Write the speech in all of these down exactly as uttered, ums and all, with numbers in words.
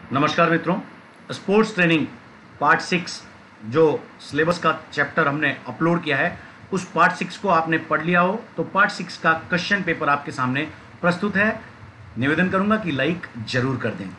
नमस्कार मित्रों, sports training part six जो सिलेबस का चैप्टर हमने अपलोड किया है उस पार्ट सिक्स को आपने पढ़ लिया हो तो पार्ट सिक्स का क्वेश्चन पेपर आपके सामने प्रस्तुत है। निवेदन करूंगा कि लाइक जरूर कर दें।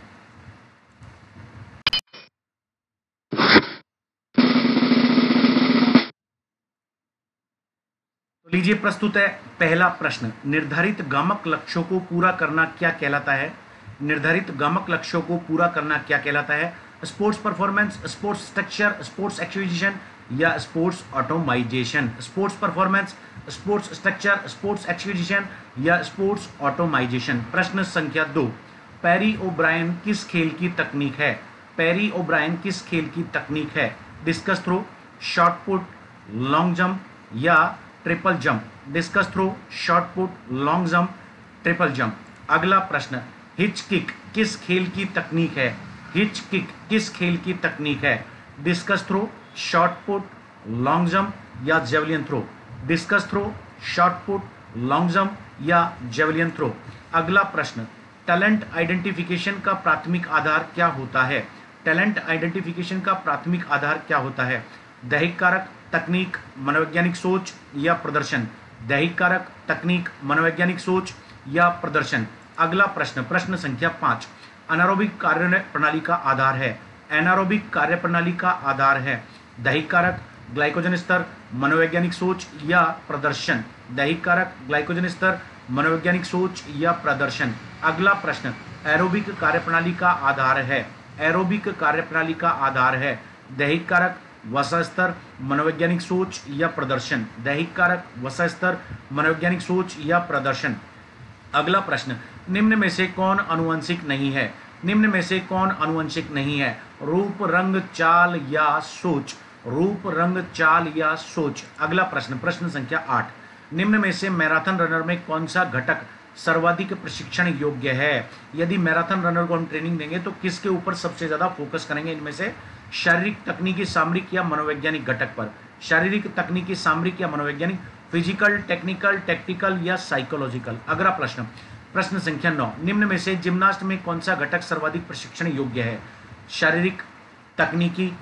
तो लीजिए, प्रस्तुत है पहला प्रश्न। निर्धारित गामक लक्ष्यों को पूरा करना क्या कहलाता है? निर्धारित गामक लक्ष्यों को पूरा करना क्या कहलाता है? Sports performance, sports structure, sports acquisition या sports automisation? Sports performance, sports structure, sports acquisition या स्पोर्ट्स ऑटोमाइजेशन। प्रश्न संख्या दो। पेरी ओब्रायन किस खेल की तकनीक है? पेरी ओब्रायन किस खेल की तकनीक है? Discus throw, shot put, long jump या triple jump? Discus throw, shot put, long jump, triple jump. अगला प्रश्न। हिच किक किस खेल की तकनीक है? हिच किक किस खेल की तकनीक है? Discus throw, shot put, long jump या javelin throw? Discus throw, shot put, long jump या जेवलिन थ्रो। अगला प्रश्न। टैलेंट आइडेंटिफिकेशन का प्राथमिक आधार क्या होता है? टैलेंट आइडेंटिफिकेशन का प्राथमिक आधार क्या होता है? दैहिक कारक, तकनीक, मनोवैज्ञानिक सोच या प्रदर्शन? दैहिक कारक, तकनीक, मनोवैज्ञानिक सोच या प्रदर्शन। अगला प्रश्न, प्रश्न संख्या पांच। अनारोबिक कार्य प्रणाली का आधार है। एनारोबिक कार्य प्रणाली का आधार है दैहिक कारक, ग्लाइकोजन स्तर, मनोवैज्ञानिक सोच या प्रदर्शन? दैहिक कारक, ग्लाइकोजन स्तर, मनोवैज्ञानिक सोच या प्रदर्शन। अगला प्रश्न। एरोबिक कार्य प्रणाली का आधार है। एरोबिक कार्य प्रणाली का आधार है दैहिक कारक, वसा स्तर, मनोवैज्ञानिक सोच या प्रदर्शन? दैहिक कारक, वसा स्तर, मनोवैज्ञानिक सोच या प्रदर्शन। अगला प्रश्न। निम्न में से कौन आनुवंशिक नहीं है? निम्न में से कौन आनुवंशिक नहीं है? रूप, रंग, चाल या सोच? रूप, रंग, चाल या सोच। अगला प्रश्न, प्रश्न संख्या आठ। निम्न में से मैराथन रनर में कौन सा घटक सर्वाधिक प्रशिक्षण योग्य है? यदि मैराथन रनर को हम ट्रेनिंग देंगे तो किसके ऊपर सबसे ज्यादा फोकस करेंगे? इनमें से शारीरिक, तकनीकी, सामरिक या मनोवैज्ञानिक घटक पर? शारीरिक, तकनीकी, सामरिक या मनोवैज्ञानिक? फिजिकल, टेक्निकल, टैक्टिकल या साइकोलॉजिकल? अगला प्रश्न, प्रश्न संख्या नौ। निम्न में से जिम्नास्ट में कौन सा घटक सर्वाधिक प्रशिक्षण योग्य है? शारीरिक, तकनीकी,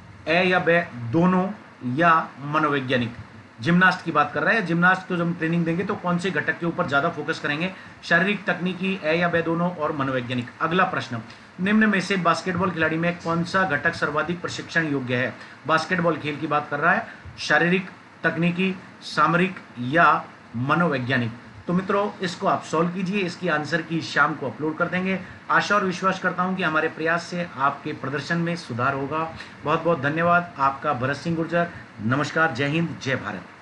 ए या बे दोनों या मनोवैज्ञानिक? जिम्नास्ट की बात कर रहा है। जिम्नास्ट को जब हम ट्रेनिंग देंगे तो कौन से घटक के ऊपर ज्यादा फोकस करेंगे? शारीरिक, तकनीकी, ए या बे दोनों और मनोवैज्ञानिक। अगला प्रश्न। निम्न में से बास्केटबॉल खिलाड़ी में कौन सा घटक सर्वाधिक प्रशिक्षण योग्य है? बास्केटबॉल खेल की बात कर रहा है। शारीरिक, तकनीकी, सामरिक या मनोवैज्ञानिक? तो मित्रों, इसको आप सॉल्व कीजिए। इसकी आंसर की शाम को अपलोड कर देंगे। आशा और विश्वास करता हूं कि हमारे प्रयास से आपके प्रदर्शन में सुधार होगा। बहुत बहुत धन्यवाद। आपका भरत सिंह गुर्जर। नमस्कार, जय हिंद, जय भारत।